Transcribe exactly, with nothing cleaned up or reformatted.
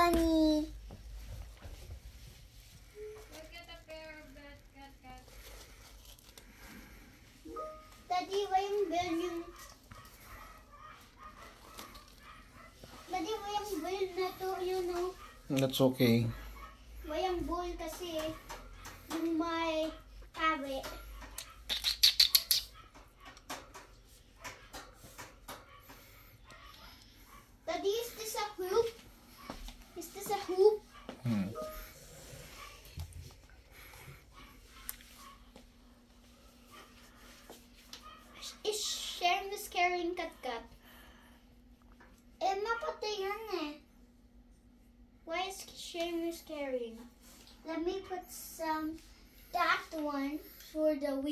Mommy. Look at a pair of that cat cat. Daddy, why yung bell yung... Daddy, why yung bell na to, you know? That's okay. Why yung ball kasi yung may carrot. Daddy, is this a hoop? Is this a hoop? Hmm. Is Shamus carrying cat-cat? Eh, mapatay yan eh. Why is Shamus carrying? Let me put some, that one for the